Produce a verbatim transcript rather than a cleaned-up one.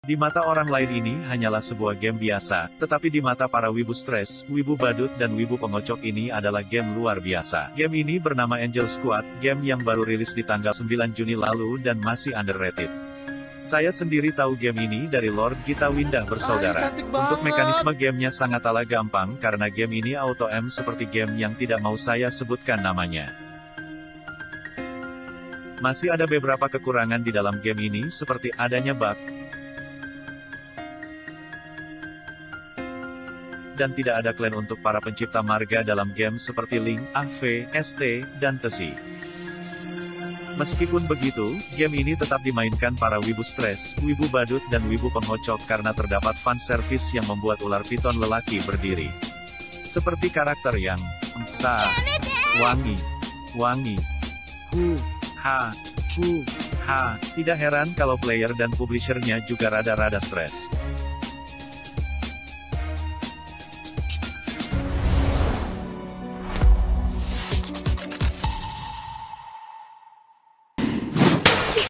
Di mata orang lain ini hanyalah sebuah game biasa, tetapi di mata para wibu stres, wibu badut dan wibu pengocok ini adalah game luar biasa. Game ini bernama Angel Squad, game yang baru rilis di tanggal sembilan Juni lalu dan masih underrated. Saya sendiri tahu game ini dari Lord Gita Windah bersaudara. Untuk mekanisme gamenya sangatlah gampang karena game ini auto aim seperti game yang tidak mau saya sebutkan namanya. Masih ada beberapa kekurangan di dalam game ini seperti adanya bug, dan tidak ada klan untuk para pencipta marga dalam game seperti Link, A V, S T, dan Tesi. Meskipun begitu, game ini tetap dimainkan para wibu stres, wibu badut dan wibu pengocok karena terdapat fan service yang membuat ular piton lelaki berdiri. Seperti karakter yang Sa, Wangi, Wangi, Hu, Ha, Hu, Ha. Tidak heran kalau player dan publishernya juga rada-rada stres.